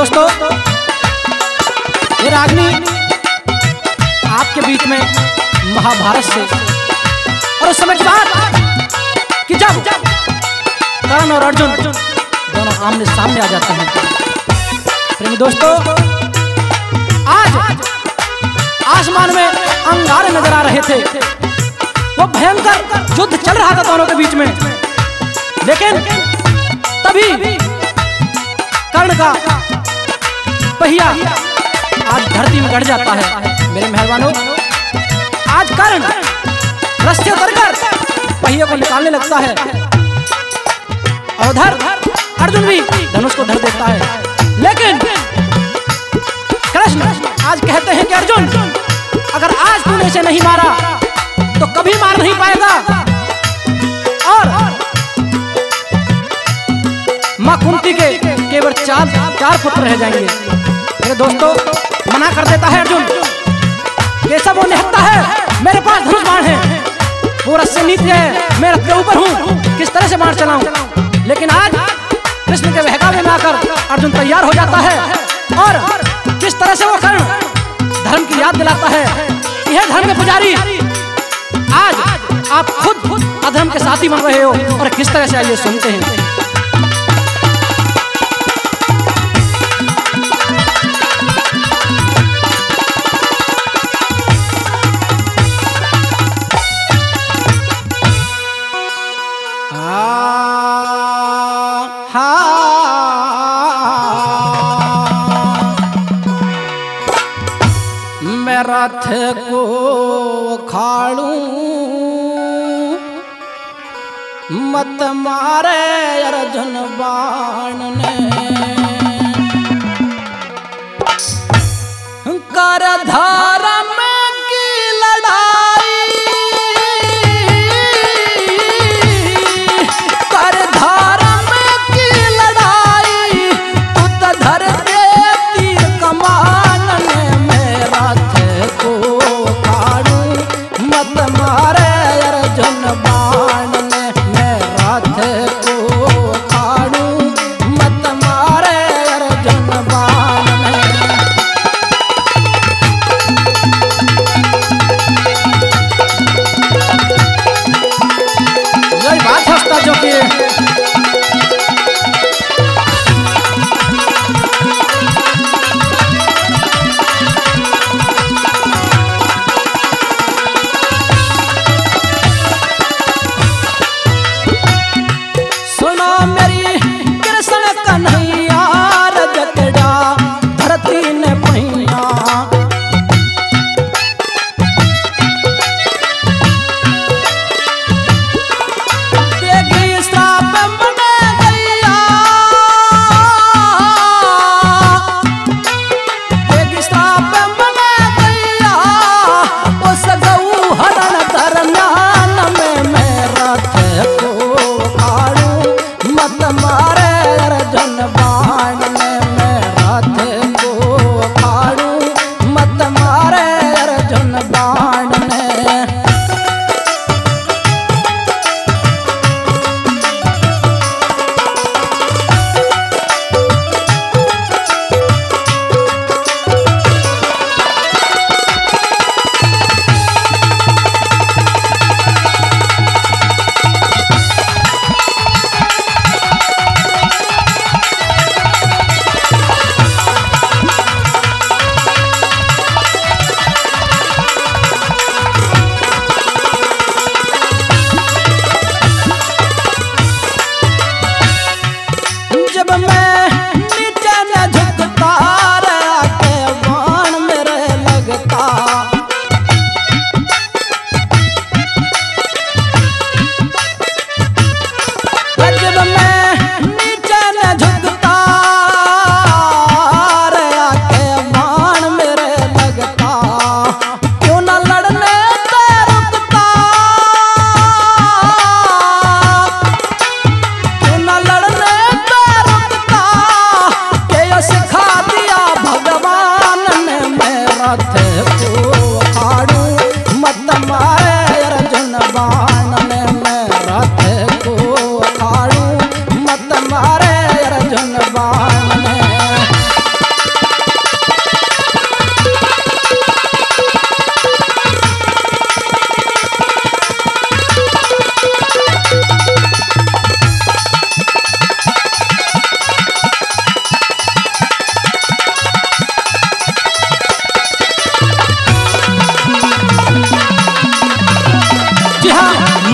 दोस्तों, ये रागनी आपके बीच में महाभारत से और उस समय की बात कि जब कर्ण और अर्जुन दोनों आमने सामने आ जाते हैं। प्रेमी दोस्तों, आज आसमान में अंगारे नजर आ रहे थे, वो भयंकर युद्ध चल रहा था दोनों के बीच में। लेकिन तभी कर्ण का पहिया आज धरती में गड़ जाता है। मेरे मेहरबानों, आज कर्ण रस्ते उतरकर पहिए को निकालने लगता है और उधर अर्जुन भी धनुष को धर देता है। लेकिन कृष्ण आज कहते हैं कि अर्जुन, अगर आज तूने इसे नहीं मारा तो कभी मार नहीं पाएगा और मां कुंती के केवल चार पुत्र रह जाएंगे। मेरे दोस्तों, मना कर देता है अर्जुन, केशव वो निहत्ता है, मेरे पास धनुष बाण है, वो रस्से नीचे है, मैं रथ के ऊपर हूँ, किस तरह से बाण चलाऊं। लेकिन आज कृष्ण के बहकावे में आकर अर्जुन तैयार हो जाता है और किस तरह से वो कर्ण धर्म की याद दिलाता है। यह धर्म के पुजारी, आज आप खुद अधर्म के साथी बन रहे हो और किस तरह से आइए सुनते हैं। मैं रथ को खाड़ूं मत मारे अर्जुन बाण ने, कर धर्म की लड़ाई, कर धर्म की लड़ाई, तू तो धर दे तीर कमान ने। मेरा को खाड़ूं मत मारे अर्जुन बाण ने, मैं रथ को खाड़ूं मत मारे अर्जुन बाण ने। यही बात है जो कि रथ को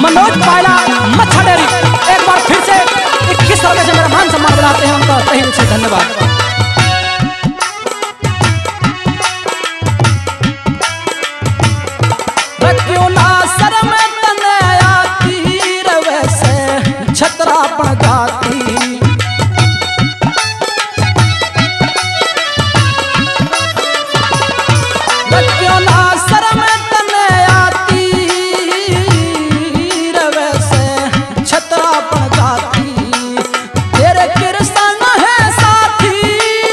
मनोज पायला मच्छा डेयरी एक बार फिर से 21 रुपए से मेरा मान सम्मान बनाते हैं, उनका तहे दिल से धन्यवाद। क्यों ना सर में तने आती रवे से छतरा पड़ जाती, क्यों ना सर में तने आती रवे से छतरा पड़ जाती, तेरे कृष्ण है साथी,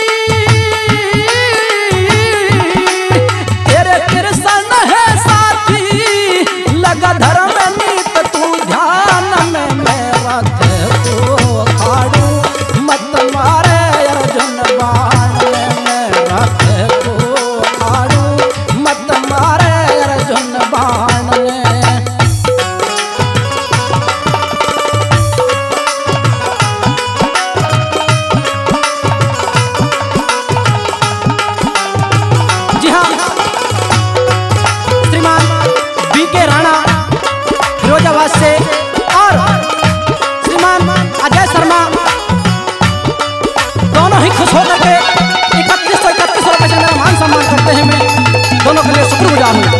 तेरे कृष्ण है साथी, लगा धर्म नीत तू ध्यान में मेरा को खाड़ू मत मारे अर्जुन बाण में, मेरा को खाड़ू मत मारे अर्जुन बाण में। जी हाँ, श्रीमान बीके राणा फिरोजाबाद से और श्रीमान अजय शर्मा दोनों ही खुश होकर के 3131 रुपए से मेरा मान सम्मान करते हैं। मैं दोनों के लिए शुक्रगुजार हूँ।